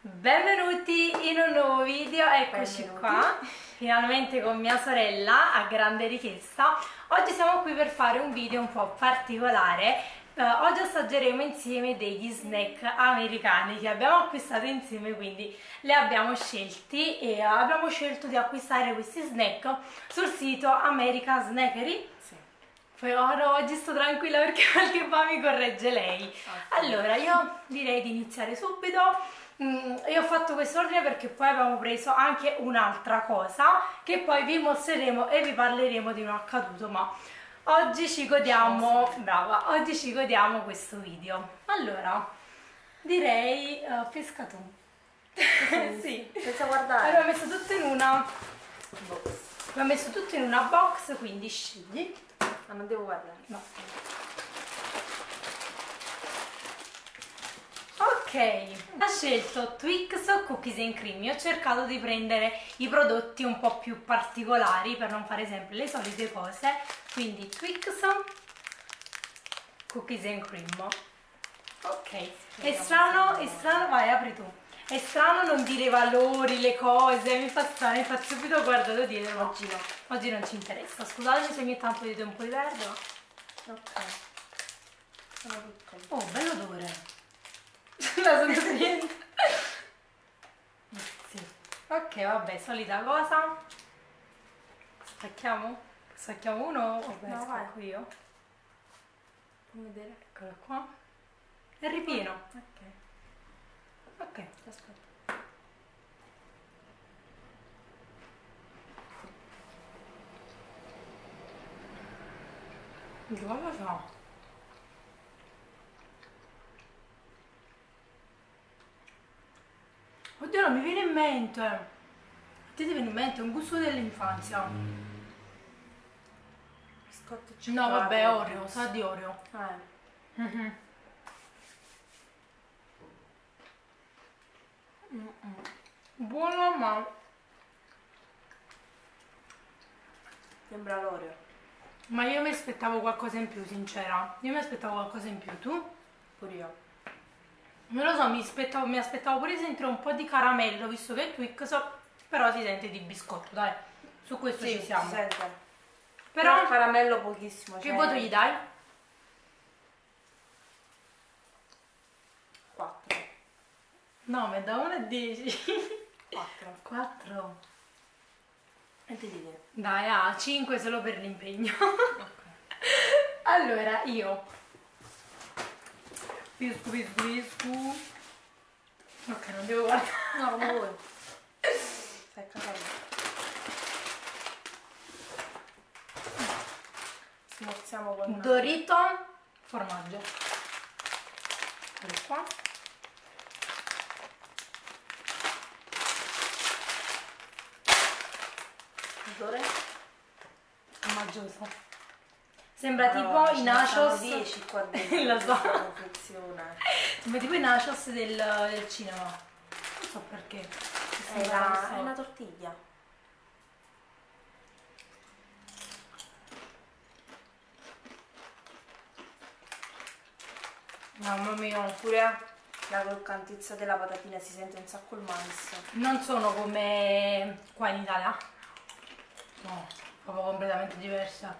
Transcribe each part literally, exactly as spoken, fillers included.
Benvenuti in un nuovo video, eccoci Benvenuti. qua, finalmente con mia sorella a grande richiesta. Oggi siamo qui per fare un video un po' particolare. Uh, oggi assaggeremo insieme degli snack americani che abbiamo acquistato insieme, quindi li abbiamo scelti e uh, abbiamo scelto di acquistare questi snack sul sito American Snackery. Sì. Poi ora oggi sto tranquilla perché qualche po' mi corregge lei. Okay. Allora io direi di iniziare subito. Mm, io ho fatto quest'ordine perché poi abbiamo preso anche un'altra cosa che poi vi mostreremo e vi parleremo di un accaduto, ma oggi ci godiamo, brava, oggi ci godiamo questo video. Allora, direi uh, pesca tu. Sì. Senza guardare. Allora, ho messo tutto in una Box. l'ho messo tutto in una box, quindi scegli. Ma non devo guardare. No. Ok, ha scelto Twix Cookies and Cream. Io ho cercato di prendere i prodotti un po' più particolari per non fare sempre le solite cose. Quindi Twix Cookies and Cream. Ok, è strano, è strano, vai apri tu. È strano non dire i valori, le cose, mi fa strano, infatti subito guardato dietro, ma Oggi no. oggi non ci interessa. Scusatemi se ogni tanto dite un po' di verde, ma... Ok. Sono piccoli. Oh, bello odore. La sento niente. Sì. Ok, vabbè, solita cosa. Stacchiamo? Stacchiamo uno? Vabbè, No, vai. stacco io. Fammi vedere. Eccolo qua. È ripieno. Ok. Ok. Aspetta. Che cosa fa? Oddio, non mi viene in mente. A te ti viene in mente? È un gusto dell'infanzia. Biscotti e No, cioccolato. vabbè, Oreo, sa di Oreo. Eh. Mhm. Mm-mm. Buono, ma Sembra l'Oreo. ma io mi aspettavo qualcosa in più, sincera. Io mi aspettavo qualcosa in più, tu? Pure io. Non lo so, mi aspettavo, mi aspettavo pure di sentire un po' di caramello, visto che è Twix, però si sente di biscotto, dai. Su questo Sì, ci siamo. si sente. Però, Però il caramello pochissimo. che cioè... voto gli dai? quattro. nove, da uno a dieci. quattro. quattro. E ti dite? Dai, ah, cinque solo per l'impegno. Ok. Allora, io pisco, pisco, pisco. Ok, non devo guardare. No, come vuoi. Stai capendo. Smozziamo con... Dorito formaggio. Eccolo qua. Odore? Formaggioso. Sembra No, tipo ce i ne stanno nachos. dieci qua dentro. Lo so. questa confezione. Sembra tipo i nachos del, del cinema. Non so perché. È Sembra la, questo- è una tortiglia. Mamma mia. Oppure la croccantezza della patatina, si sente un sacco il mais. Non sono come qua in Italia. No, proprio completamente diversa.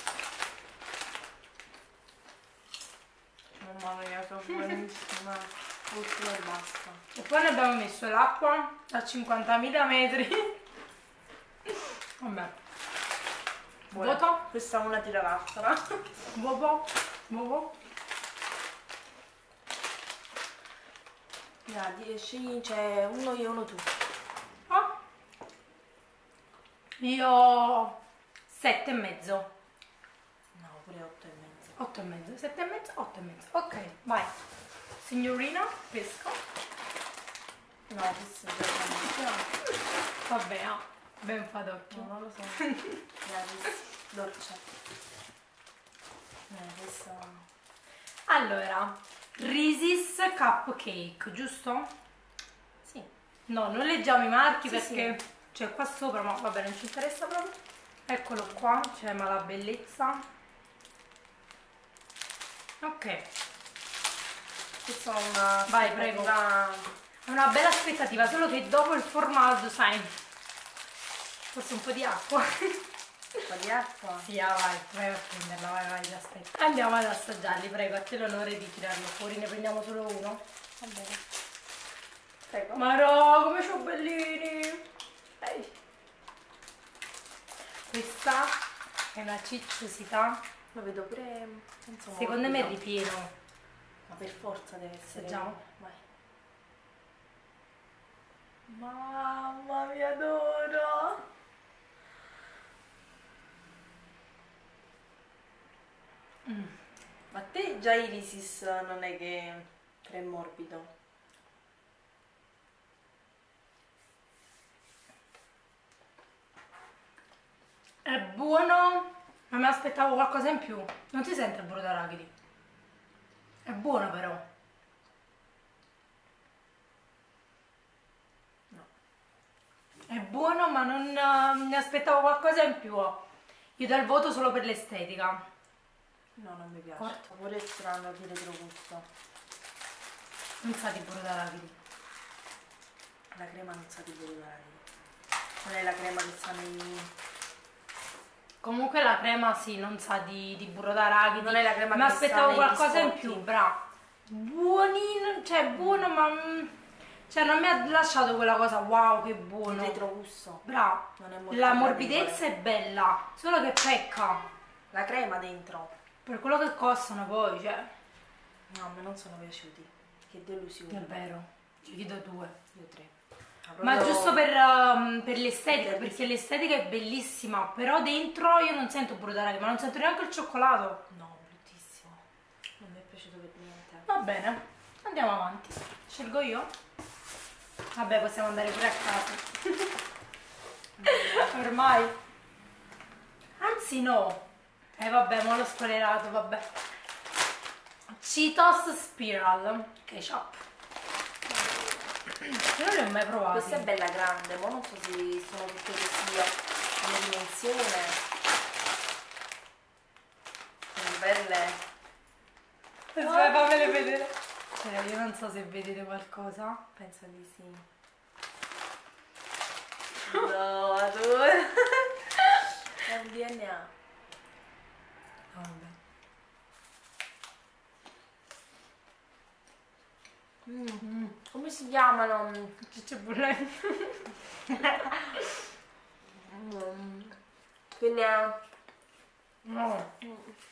Mamma mia, sono buonissima. Ultimo e basta. E poi ne abbiamo messo l'acqua a cinquantamila metri. Vabbè. Buona. Voto? Questa è una tiralastra. Bobo? Bobo? Ja, di- scegli, c'è uno io e uno tu. Ah. Io sette e mezzo. No, pure otto e mezzo. Otto e mezzo. Sette e mezzo, otto e mezzo. Ok, vai. Signorina, pesco. No, questo è già Vabbè, ah, ben fa d'occhio. no, non lo so. Ja, questo dolce. Eh, questo... Allora, Reese's Cupcake, giusto? Sì. No, non leggiamo i marchi Sì, perché c'è qua sopra, ma vabbè, non ci interessa proprio. Eccolo qua, c'è ma la bellezza. Ok. Questa è una... Vai, prego. una- È una bella aspettativa, solo che dopo il formaggio, sai, forse un po' di acqua. Un po' di acqua? Sì, ah, vai, vai a prenderla, vai, vai, aspetta. Andiamo ad assaggiarli, prego, a te l'onore di tirarlo fuori, ne prendiamo solo uno. Va bene. Prego. Ma no, come sono bellini! Ehi. Questa è una cicciosità. Lo vedo pure... Insomma, Secondo me è ripieno. Ma per forza deve essere... Assaggiamo? Vai. Mamma mia, adoro! Mm. Ma a te già Irisis non è che è morbido? È buono, ma mi aspettavo qualcosa in più. Non si sente il burro d'arachidi. È buono però. No. È buono, ma non uh, mi aspettavo qualcosa in più. Io do il voto solo per l'estetica. No, non mi piace. Corto. Pure strano di retrogusto. Non sa di burro d'arachidi. La crema non sa di burro d'arachidi. Non è la crema che sa nei... Comunque la crema sì, non sa di, di burro d'arachidi. Non è la crema mi che aspettavo sta nei qualcosa in biscotti. più, bravo. Buonino, cioè buono, ma mm, cioè non mi ha lasciato quella cosa wow che buono. Il retrogusto. Bravo. Non è molto La gradevole. morbidezza è bella, solo che pecca. La crema dentro. Per quello che costano poi, cioè. No, a me non sono piaciuti. Che delusione. È vero, ci chiedo due. Io tre. Ma proprio... giusto per, um, per l'estetica, Per perché l'estetica è bellissima, però dentro io non sento burro d'arachidi, ma non sento neanche il cioccolato. No, bruttissimo. Non mi è piaciuto per niente. Va bene, andiamo avanti. Scelgo io? Vabbè, possiamo andare pure a casa. Ormai. Anzi no. Eh vabbè, ma l'ho spoilerato, vabbè. Cheetos Spiral Ketchup. Io non li ho mai provati. Questa è bella grande, ma non so se sono tutte così come dimensione. Sono belle. Aspetta, fammele vedere. Cioè, io non so se vedete qualcosa. Penso di sì. No, adoro. È un D N A. Oh, vabbè. Mm. Mm. Come si chiamano? Ciccio bollente. Mm. Quelle... No. Mm.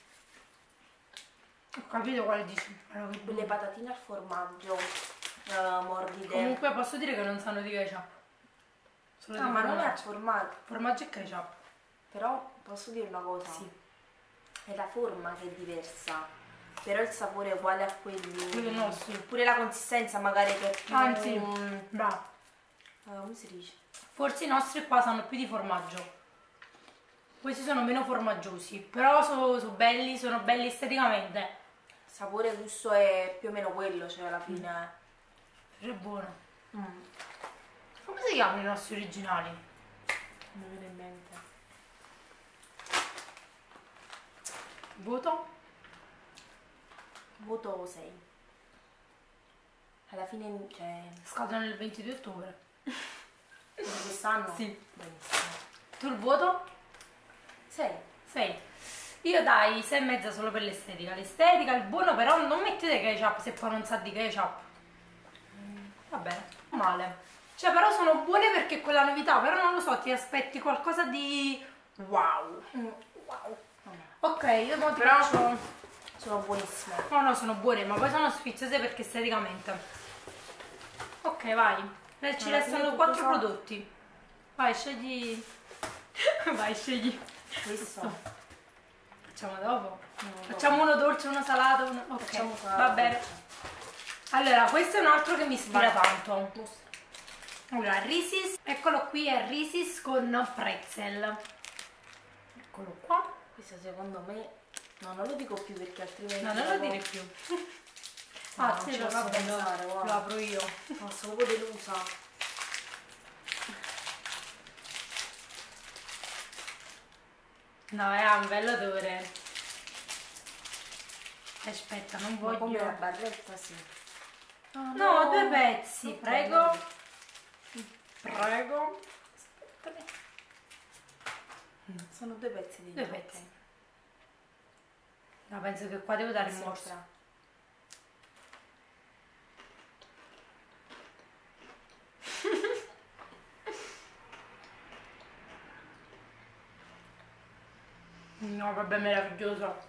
Ho capito quale dici. Però che Quelle buone. patatine al formaggio uh, morbide. Comunque posso dire che non sanno di ketchup. Solo No, di ma non è al formaggio. formaggio. Formaggio e ketchup. Però posso dire una cosa? Sì. È la forma che è diversa. Però il sapore è uguale a quelli. Quello nostro. Pure la consistenza magari che è più... Anzi, mm, bravo. uh, come si dice? Forse i nostri qua sanno più di formaggio. Questi sono meno formaggiosi. Però sono, sono belli, sono belli esteticamente. Sapore e gusto è più o meno quello, cioè alla fine. Però è buono. Mm. Come si chiamano i nostri originali? Non mi viene in mente. Voto? Voto sei. Alla fine, cioè, Scadono il ventidue ottobre. di quest'anno? Sì. Benissimo. Tu il voto? sei. sei. Io dai sei e mezza solo per l'estetica. L'estetica, il buono, però non mettete ketchup se poi non sa di ketchup. Mm, va bene, non male. Cioè però sono buone perché è quella novità, però non lo so, ti aspetti qualcosa di wow. Mm. Wow. Vabbè. Ok, io mo ti Però- faccio... Sono buonissime. No, no, sono buone, ma poi sono sfiziose perché esteticamente. Ok, vai. Eh, Ci Alla restano fine quattro tutto ciò- prodotti. Vai, scegli... Vai, scegli. Questo. Facciamo dopo? No, Facciamo uno dolce, uno salato, uno... Ok, Facciamo va salato. bene. Allora, questo è un altro che mi ispira Vai. tanto. Mostra. Allora, Reese's, eccolo qui, è Reese's con pretzel. Eccolo qua. Questo secondo me... No, non lo dico più perché altrimenti... No, non lo dopo- dire più. No, Ah, non sì, ci lo, posso vabbè, lo, pensare, lo guarda. apro io. No, sono proprio delusa. No, è un bello odore. Aspetta, non Ma come la voglio... barretta, sì. Ah, No, no. due pezzi, Ok, prego. no. Prego. Aspettami. Sono due pezzi di Due pezzi. No, penso che qua devo dare il morso. No, vabbè, meraviglioso.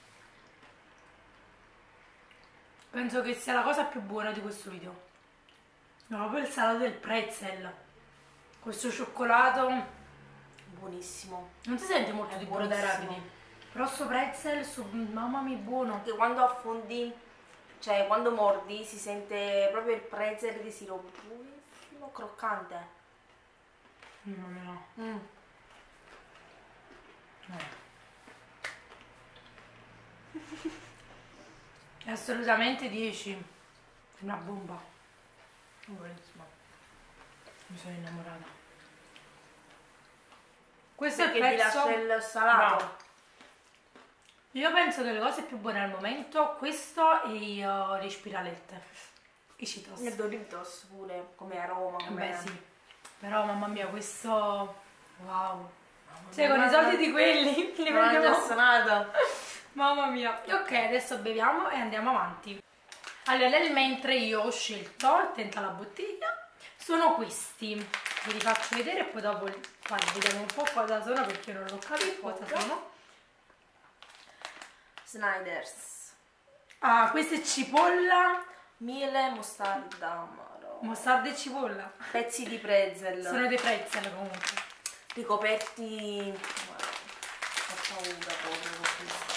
Penso che sia la cosa più buona di questo video. No, proprio il salato del pretzel. Questo cioccolato Buonissimo. non si sente molto È di burro dai buonissimo. rapidi. Però sto pretzel, su... mamma mia, buono. Che quando affondi, cioè quando mordi, si sente proprio il pretzel di siropo. Buonissimo, croccante. Mamma mia. Mm. Eh. È assolutamente dieci. Una bomba. Buonissimo. Mi sono innamorata. Questo Perché è ti il pezzo. lascia il salato. No. Io penso che le cose più buone al momento, questo e i, uh, le spiralette. I Cheetos. Il Doritos pure, come aroma. Come... Beh sì. Però mamma mia, questo. Wow. Mamma Cioè mia, con i guarda- soldi di quelli li Non ho già prendiamo. suonato. Mamma mia. Ok, adesso beviamo e andiamo avanti. Allora, nel mentre io ho scelto, attenta alla bottiglia, sono questi. Ve li faccio vedere e poi dopo guarda, vediamo un po' cosa sono perché io non l'ho capito cosa sono. Snyder's. Ah, questa è cipolla, Miele, mostarda, amaro. mostarda e cipolla. Pezzi di pretzel. Sono dei pretzel comunque. Ricoperti. Guarda, ho paura proprio con questo.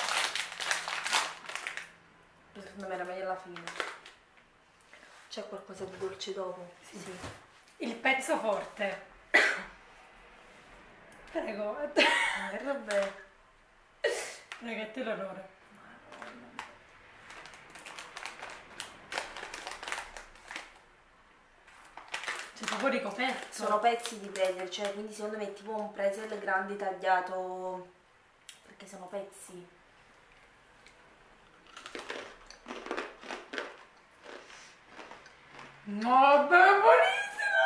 Secondo me era meglio alla fine. C'è qualcosa di dolce dopo? Sì, sì. Il pezzo forte. Prego. Eh, vabbè. Prego, a te l'onore. C'è proprio ricoperto. Sono pezzi di pretzel, cioè quindi secondo me è tipo un pretzel grande tagliato. Perché sono pezzi. No, beh, è buonissimo!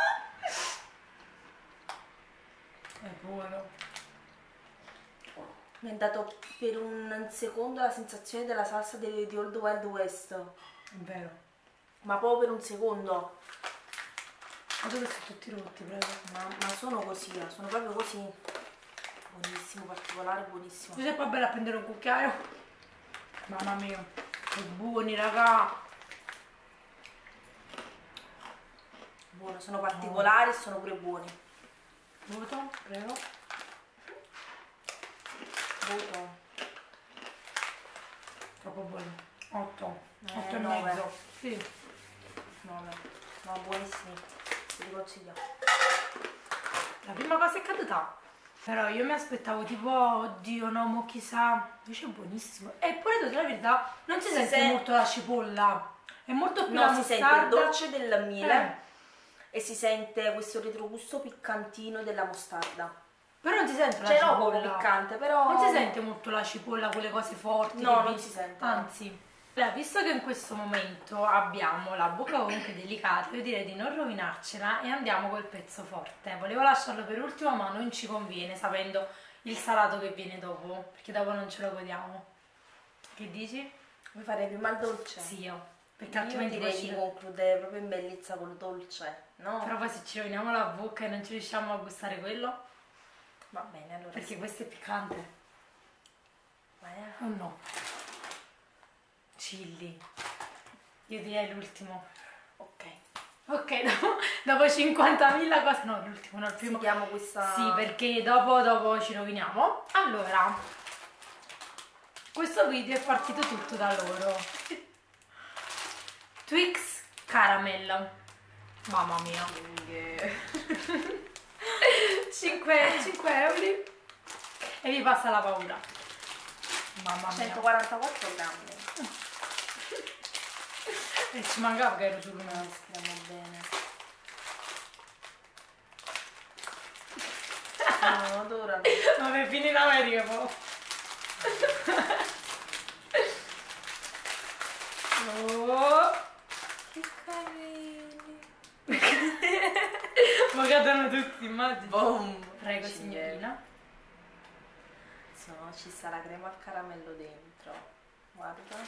È buono. Mi è dato per un secondo la sensazione della salsa di, di Old Wild West. È vero. Ma proprio per un secondo. Ma dove sono tutti rotti, prego? Ma, ma sono così, eh, sono proprio così. Buonissimo, particolare, buonissimo. Tu sei qua bella a prendere un cucchiaio? Mamma mia, che buoni, raga! Buono, sono particolari e sono pure buoni. Voto, prego. Voto. Troppo buono. otto. Eh, otto e nove. mezzo. Sì. nove. No, buonissimi. Te li consiglio. La prima cosa è caduta. Però io mi aspettavo tipo, oddio no, mo chissà. Invece è buonissimo. Eppure, devo dire la verità, non si, Si sente sen- molto la cipolla. È molto più la No, si sente mostarda. il dolce del miele Eh. e si sente questo retrogusto piccantino della mostarda. Però non si sente la Cioè no, cipolla. proprio piccante, però... Non si sente molto la cipolla, quelle cose forti. No, che non vi- si sente. Anzi, allora, visto che in questo momento abbiamo la bocca comunque delicata, io direi di non rovinarcela e andiamo col pezzo forte. Volevo lasciarlo per ultimo, ma non ci conviene, sapendo il salato che viene dopo, perché dopo non ce lo godiamo. Che dici? Vuoi fare prima il dolce? Sì, io. Perché Io altrimenti direi poi di ci... concludere proprio in bellezza col dolce, no? Però poi se ci roviniamo la bocca e non ci riusciamo a gustare quello, Va bene, allora perché sì. questo è piccante. Vai, eh. Oh no. Chilli. Io direi l'ultimo. Ok. Ok, dopo, dopo cinquantamila cose. No, l'ultimo, no, il primo. Seguiamo questa... Sì, perché dopo, dopo ci roviniamo. Allora, questo video è partito tutto da loro. Twix Caramel. Mamma mia. cinque, cinque euro. E vi passa la paura. Mamma mia. centoquarantaquattro grammi. E ci mancava che ero sul mio. Stiamo bene. No, adorano. Vabbè, fino in America poi. Oh. Che caramelli. Ma cadono tutti, immagini. Boom. Prego, Ci signorina. No, ci sta la crema al caramello dentro. Guarda.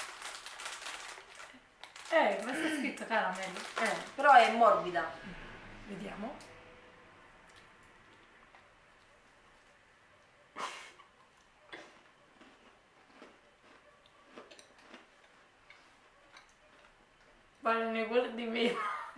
Eh, ma sta scritto caramello. Eh, però è morbida. Vediamo. Vale quello di me.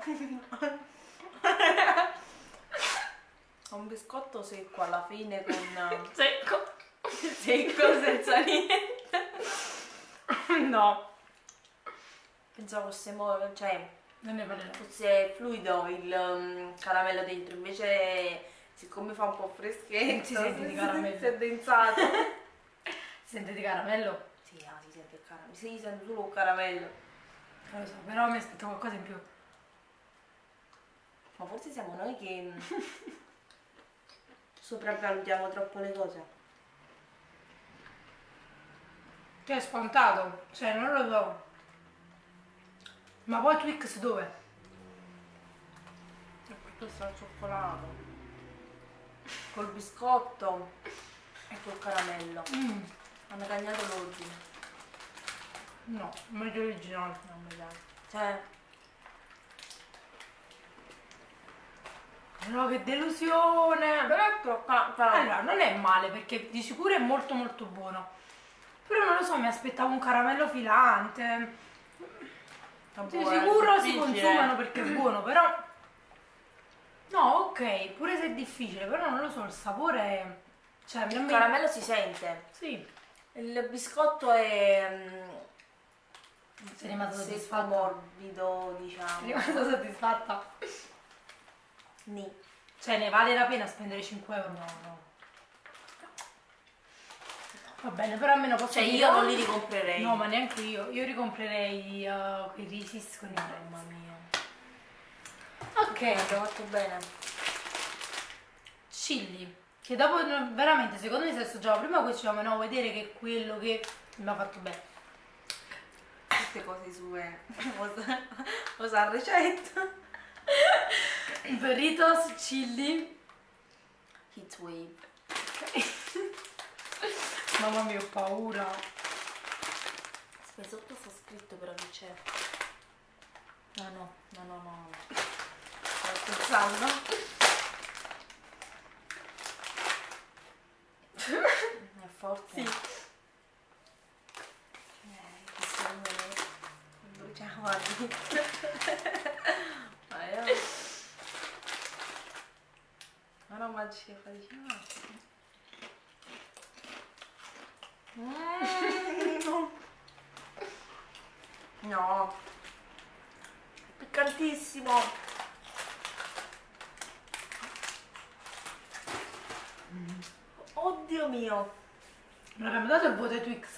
È un biscotto secco alla fine con Secco. secco senza niente. No, Pensavo fosse mo- cioè non ne parlerò. fosse fluido il um, caramello dentro, invece siccome fa un po' freschetto Si sente di caramello. si è densato. Sente di caramello? Sì, ah, si sente il caramello, si sente solo il caramello. Non lo so, però mi aspetto qualcosa in più. Ma forse siamo noi che mm, sopravvalutiamo troppo le cose. Che è scontato, cioè non lo so. Ma poi Twix dove? E questo sta al cioccolato. Col biscotto e col caramello. Mm, Hanno cagnato l'ordine. no, meglio originale. Non mi piace. Cioè, No, che delusione! però è troppo. Allora, non è male perché di sicuro è molto molto buono. Però non lo so, mi aspettavo un caramello filante. Di sicuro si consumano perché è buono, però... No, ok, pure se è difficile, però non lo so, il sapore è... Cioè, Il non mi... caramello si sente. Sì, Il biscotto è mm, sei rimasta secco, soddisfatta. morbido, Sei diciamo. rimasta soddisfatta. Ni. Cioè, ne vale la pena spendere cinque euro? No, no. Va bene, però almeno posso Cioè dire... io non li ricomprerei. No, ma neanche io. Io ricomprerei uh, quei Reese's con il Mamma prezzo. mia. Ok, Abbiamo fatto bene. chilli. Che dopo, no, veramente, secondo me se assaggiavo prima questo, diciamo, no, vedere che è quello che mi ha fatto bene. Tutte cose sue. Osa, osa ricetta. Burritos, chilli. Heatwave. Mamma mia, ho paura. Aspetta, sotto sta scritto però che c'è. No, no, no, no, no. Stavo scherzando. È forte. Sì. Eh, questo non è... Bruciamo, guardi. Ma io... Ma non mangi che facciamo. Mm. No, piccantissimo. Oddio mio. Non abbiamo dato il voto ai Twix?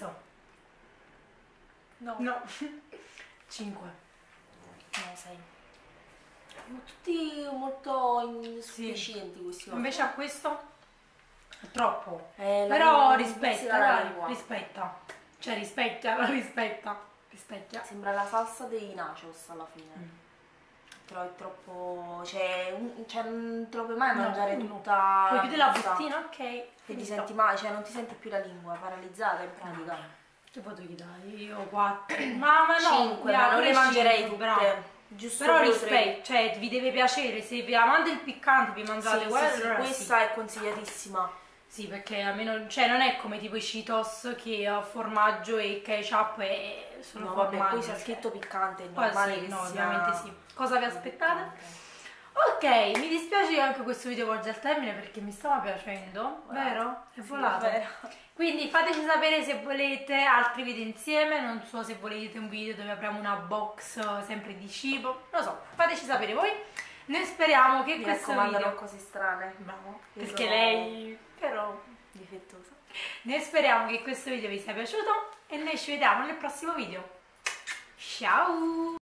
No, No. cinque. no, sei. Sono tutti molto insufficienti questi. Invece a questo? È troppo. Eh, la Però lingua, rispetta, la dai, lingua. rispetta. Cioè rispetta, rispetta. Rispecchia. Sembra la salsa dei nachos alla fine. Mm. Però è troppo. Cioè, un- cioè non te lo puoi mai No, mangiare no. tutta. Poi chiudi la pizza. bustina, ok. E ti finito. senti male, cioè non ti senti più la lingua, paralizzata in pratica. Che voto gli dai? Io quattro. Ma, ma no, Cinque, dai, ma non pure le mangerei cinque, tutte. bravo. Giusto Però due o rispetto, cioè vi deve piacere, se vi amate il piccante vi tre. mangiate Sì, uguale, sì, sì, allora questa è consigliatissima. sì. Sì, perché almeno, cioè non è come tipo i Cheetos che uh, formaggio e ketchup e sono No, vabbè, formaggi, qui c'è cioè. scritto piccante, è Poi normale sì, che no, sia ovviamente sì. Cosa vi aspettate? piccante. Ok, mi dispiace che anche questo video volge al termine perché mi stava piacendo, vero? È Sì, volato. è vero. Quindi fateci sapere se volete altri video insieme, non so se volete un video dove apriamo una box eh, sempre di cibo, non lo so, fateci sapere voi. Noi speriamo che Mi questo raccomando, video... non cose strane. Bravo, Io perché sono lei... però... difettosa. Noi speriamo che questo video vi sia piaciuto e noi ci vediamo nel prossimo video. Ciao!